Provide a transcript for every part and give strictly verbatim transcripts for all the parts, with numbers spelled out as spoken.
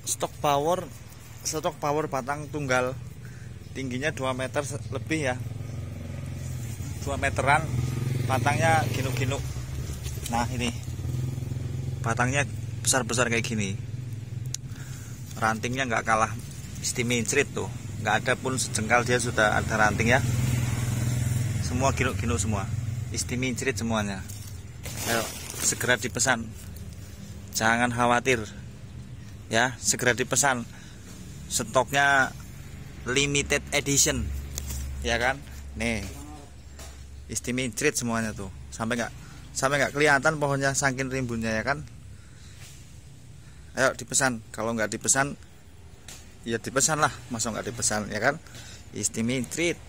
stok power stok power batang tunggal tingginya dua meter lebih ya, dua meteran, batangnya ginuk-ginuk. Nah ini batangnya besar-besar kayak gini, rantingnya nggak kalah istimewa tuh, nggak ada pun sejengkal dia sudah ada ranting ya, semua ginuk-ginuk semua, istimewa semuanya. Ayo segera dipesan, jangan khawatir ya, segera dipesan, stoknya limited edition ya kan. Nih istimewa semuanya tuh, sampai nggak sampai nggak kelihatan pohonnya saking rimbunnya ya kan. Ayo dipesan, kalau nggak dipesan ya dipesan lah, masa nggak dipesan ya kan. Istimewa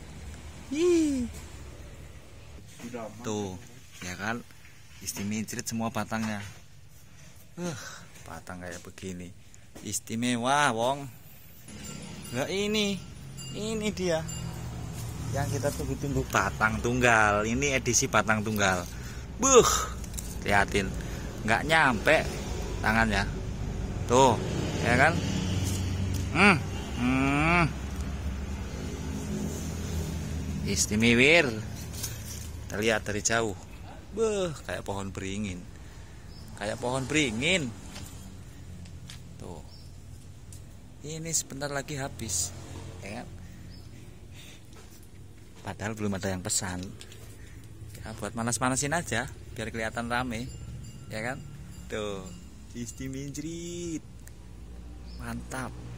tuh ya kan, istimewa semua batangnya. Uh, batang kayak begini istimewa wong. Nah ini ini dia yang kita tunggu-tunggu, batang tunggal. Ini edisi batang tunggal. Buh, liatin, nggak nyampe tangannya tuh ya kan. hmm, hmm. Istimewa, kita lihat dari jauh. Buh, kayak pohon beringin, kayak pohon beringin tuh. Ini sebentar lagi habis ya kan? Padahal belum ada yang pesan ya, buat manas-manasin aja biar kelihatan rame ya kan. Tuh istimewa, mantap.